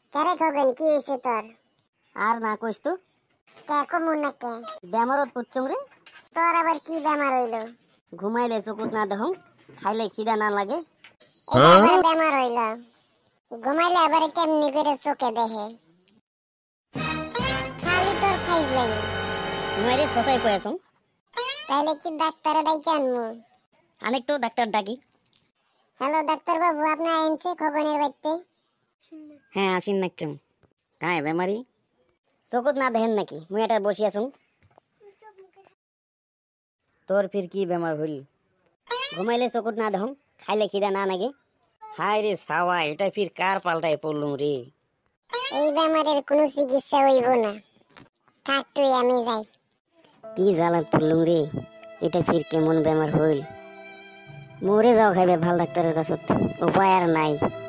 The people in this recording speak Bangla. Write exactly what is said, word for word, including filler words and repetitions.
কেরে খগন কি হইছে তোর? আর না কইস তো কে কমু না কে? বেমারত পুচ্ছং রে। তোর আবার কি বেমার হইল? ঘুমাইলে চকুত না দেখং, খাইলে খিদা না লাগে। এটা আবার বেমার হইল? ঘুমাইলে আবার কেমনি করে চোখে দেখে? খালি তোর খাইলেন ঘুমাইলে সসাই কয়াছং। তাইলে কি ডাক্তার ডাইকে আনমু? অনেক তো ডাক্তার ডাকি। হ্যালো ডাক্তার বাবু, আপনি আইনছে খগনের বাড়িতে? হ্যাঁ আসিন নাকছং। কায় বেমারি চকুত না দেখেন নাকি? মুই এটা বসি আছং। তোর ফির কি বেমার হইল? ঘুমাইলে চকুত না দেখং, খাইলে খিদা না লাগে। হায় রে সাওয়া, এটা ফির কার পাল্টায় পড়লুম রে। এই বেমারের কোনো চিকিৎসা হইব না, থাক তুই আমি যাই। কি জ্বালাত পড়লুম রে, এটা ফির কেমন বেমার হইল। মরে যাও খাইবে ভাল ডাক্তারের কাছত, উপায় আর নাই।